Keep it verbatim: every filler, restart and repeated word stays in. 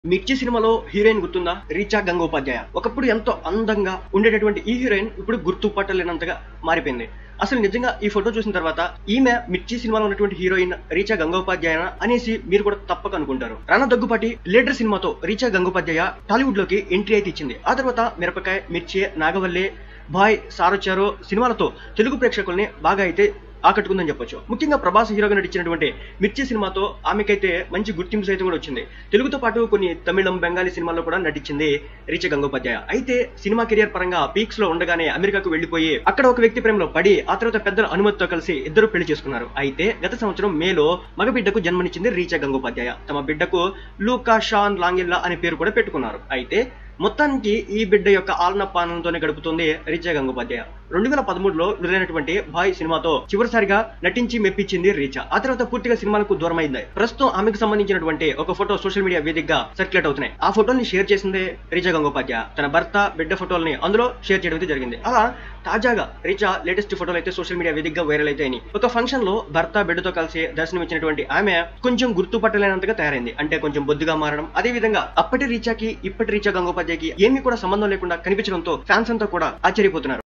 మిర్చి సినిమాలో హీరోయిన్ గుర్తుందా? రీచా గంగోపాధ్యాయ. ఒకప్పుడు ఎంతో అందంగా ఉండేటటువంటి ఈ హీరోయిన్ ఇప్పుడు గుర్తుపట్టలేనంతగా మారిపోయింది. అసలు నిజంగా ఈ ఫోటో చూసిన తర్వాత ఈమె మిర్చి సినిమాలో ఉన్నటువంటి హీరోయిన్ రీచా గంగోపాధ్యాయ అనేసి మీరు కూడా తప్పక అనుకుంటారు. రానా దగ్గుపాటి లీడర్ సినిమాతో రీచా గంగోపాధ్యాయ టాలీవుడ్ లోకి ఎంట్రీ అయితే ఇచ్చింది. ఆ తర్వాత మిరపకాయ, మిర్చి, నాగవల్లి, బాయ్, సారొచ్చారు సినిమాలతో తెలుగు ప్రేక్షకుల్ని బాగా అయితే ఆకట్టుకుందని చెప్పొచ్చు. ముఖ్యంగా ప్రభాస్ హీరోగా నటించినటువంటి మిర్చి సినిమాతో ఆమెకైతే మంచి గుర్తింపు సైతం కూడా వచ్చింది. తెలుగుతో పాటు కొన్ని తమిళం, బెంగాలీ సినిమాల్లో కూడా నటించింది రీచా గంగోపాధ్యాయ. అయితే సినిమా కెరియర్ పరంగా పీక్స్ లో ఉండగానే అమెరికాకు వెళ్లిపోయి అక్కడ ఒక వ్యక్తి ప్రేమలో పడి ఆ తర్వాత పెద్దల అనుమతితో కలిసి ఇద్దరు పెళ్లి చేసుకున్నారు. అయితే గత సంవత్సరం మేలో మగబిడ్డకు జన్మనిచ్చింది రీచా గంగోపాధ్యాయ. తమ బిడ్డకు లూకా షాన్ లాంగిల్లా అనే పేరు కూడా పెట్టుకున్నారు. అయితే మొత్తానికి ఈ బిడ్డ యొక్క ఆలన పాలనతోనే గడుపుతుంది రీచా గంగోపాధ్యాయ. రెండు వేల పదమూడులో విడుదలైనటువంటి బాయ్ సినిమాతో చివరిసారిగా నటించి మెప్పించింది రీచా. ఆ తర్వాత పూర్తిగా సినిమాలకు దూరమైంది. ప్రస్తుతం ఆమెకు సంబంధించినటువంటి ఒక ఫోటో సోషల్ మీడియా వేదికగా సర్క్యులేట్ అవుతున్నాయి. ఆ ఫోటోల్ని షేర్ చేసింది రీచా గంగోపాధ్యాయ. తన భర్త, బిడ్డ ఫోటోల్ని అందులో షేర్ చేయడం అయితే జరిగింది. అలా తాజాగా రీచా లేటెస్ట్ ఫోటోలు అయితే సోషల్ మీడియా వేదికగా వైరల్ అయితాయని ఒక ఫంక్షన్ లో భర్త, బిడ్డతో కలిసి దర్శనం ఇచ్చినటువంటి ఆమె కొంచెం గుర్తుపట్టలేనంతగా తయారైంది. అంటే కొంచెం బొద్దుగా మారడం, అదే విధంగా అప్పటి రీచాకి ఇప్పటి రీచా గంగోపాధ్యాయకి ఏమీ కూడా సంబంధం లేకుండా కనిపించడంతో ఫ్యాన్స్ అంతా కూడా ఆశ్చర్యపోతున్నారు.